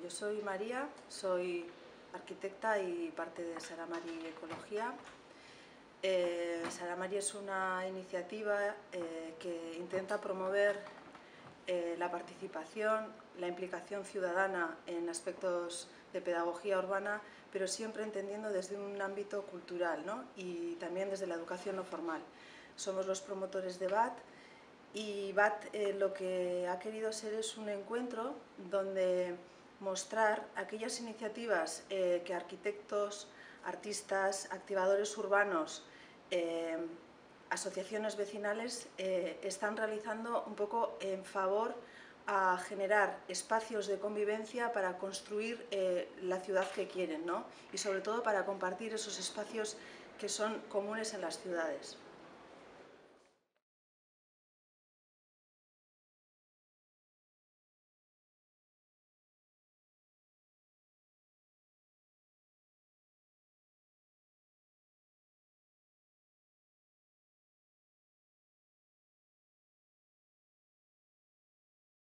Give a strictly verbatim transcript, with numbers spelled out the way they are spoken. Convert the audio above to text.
Yo soy María, soy arquitecta y parte de Saramari Ecología. Eh, Saramari es una iniciativa eh, que intenta promover eh, la participación, la implicación ciudadana en aspectos de pedagogía urbana, pero siempre entendiendo desde un ámbito cultural, ¿no? Y también desde la educación no formal. Somos los promotores de B A T y B A T eh, lo que ha querido ser es un encuentro donde mostrar aquellas iniciativas eh, que arquitectos, artistas, activadores urbanos, eh, asociaciones vecinales eh, están realizando un poco en favor a generar espacios de convivencia para construir eh, la ciudad que quieren, ¿no? Y sobre todo para compartir esos espacios que son comunes en las ciudades.